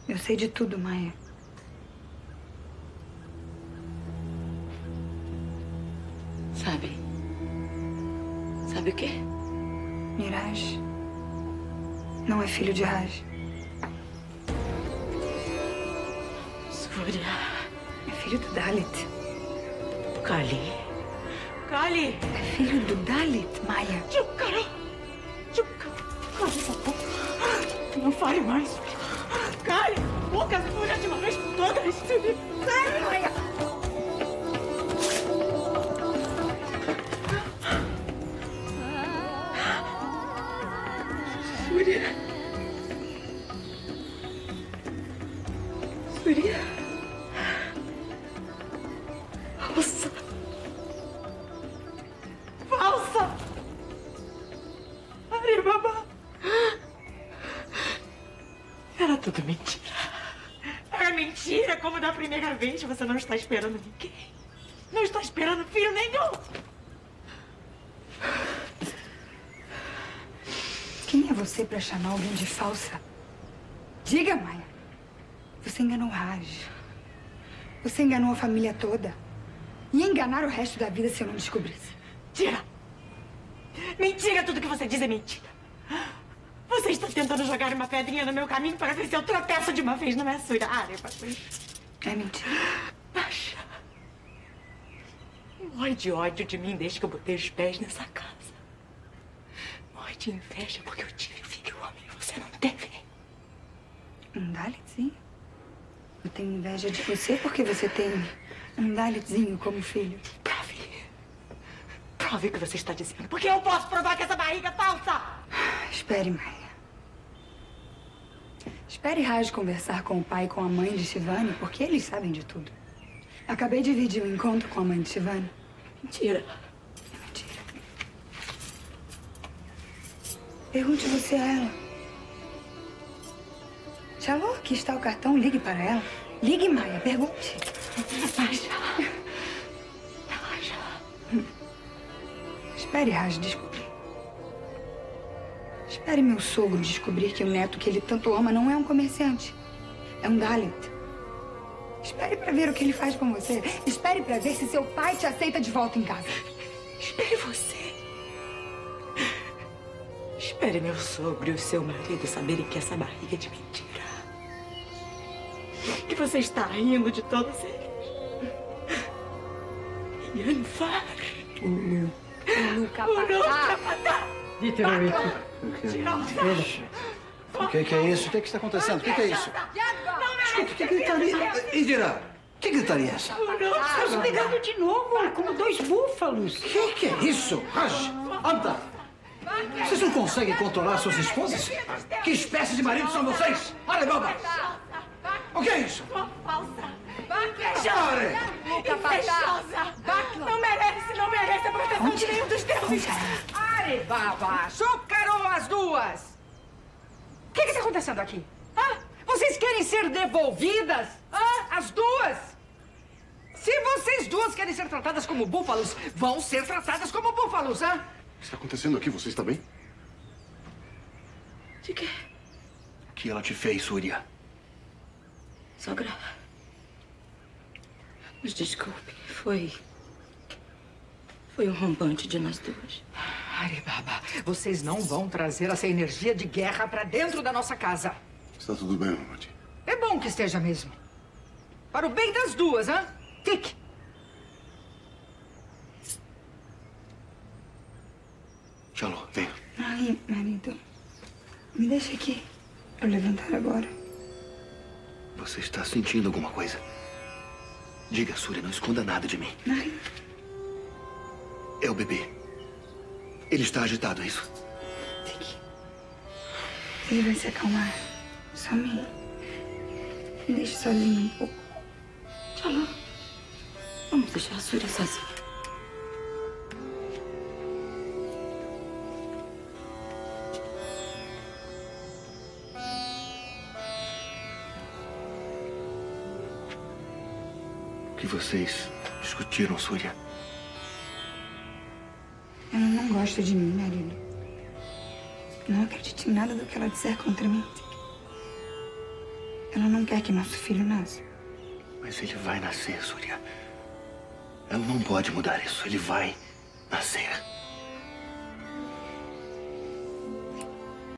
Eu sei de tudo, Maia. Sabe? Sabe o quê? Miraj não é filho de Raj. Surya. É filho do Dalit. Kali. Kali! É filho do Dalit, Maia. Chukara! Chukara! Cala essa boca! Não fale mais! Cale! Boca Surya de uma vez por todas! Cale, Maia! Surya! Surya! Falsa! Falsa! Aribaba! Era tudo mentira. Era mentira, como da primeira vez. Você não está esperando ninguém. Não está esperando filho nenhum. Quem é você pra chamar alguém de falsa? Diga, Maia. Você enganou Raj. Você enganou a família toda. Ia enganar o resto da vida se eu não descobrisse. Mentira! Mentira! Tudo que você diz é mentira. Você está tentando jogar uma pedrinha no meu caminho para ver se eu tropeço de uma vez, não é, Surya? É mentira. Baixa. Morre de ódio de mim desde que eu botei os pés nessa casa. Morre de inveja porque eu tive filho homem e você não teve. Um Dalitzinho? Eu tenho inveja de você porque você tem um Dalitzinho como filho. Prove. Prove o que você está dizendo. Porque eu posso provar que essa barriga é falsa. Espere, Maia. Espere Raj conversar com o pai e com a mãe de Shivani, porque eles sabem de tudo. Acabei de dividir o encontro com a mãe de Shivani. Mentira. É mentira. Pergunte você a ela. Shalom, aqui está o cartão. Ligue para ela. Ligue, Maia. Pergunte. Baixa. Baixa. Espere Raj descobrir. Espere meu sogro descobrir que o neto que ele tanto ama não é um comerciante. É um Dalit. Espere pra ver o que ele faz com você. Espere pra ver se seu pai te aceita de volta em casa. Espere você. Espere meu sogro e o seu marido saberem que essa barriga é de mentira. Que você está rindo de todos eles. Yanfar. Nunca O que é isso? O que está acontecendo? O que é isso? Escuta, que gritaria? Indira, que gritaria é essa? Estás brigando de novo, como dois búfalos. Que é isso? Raj, anda! Vocês não conseguem controlar suas esposas? Que espécie de maridos são vocês? Olha, baba! O que é isso? Falsa. Pare! Invejosa. Não merece a proteção de nenhum dos deuses. Aribaba, açúcarou as duas. O que está acontecendo aqui? Vocês querem ser devolvidas? As duas? Se vocês duas querem ser tratadas como búfalos, vão ser tratadas como búfalos, O que está acontecendo aqui? Você está bem? De quê? O que ela te fez, Surya? Sogra. Nos desculpe. Foi um rompante de nós duas. Aribaba, vocês não vão trazer essa energia de guerra pra dentro da nossa casa. Está tudo bem, Mamãe. É bom que esteja mesmo. Para o bem das duas, Fique. Shalom, venha. Ai, marido. Me deixa aqui. Eu levantar agora. Você está sentindo alguma coisa? Diga, Surya, não esconda nada de mim. Ai. É o bebê. Ele está agitado, é isso? Fique. Ele vai se acalmar. Só me deixe sozinho um pouco. Shalom. Vamos deixar a Surya sozinha. O que vocês discutiram, Surya? Ela não gosta de mim, marido. Não acredite em nada do que ela disser contra mim. Ela não quer que nosso filho nasça. Mas ele vai nascer, Surya. Ela não pode mudar isso. Ele vai nascer.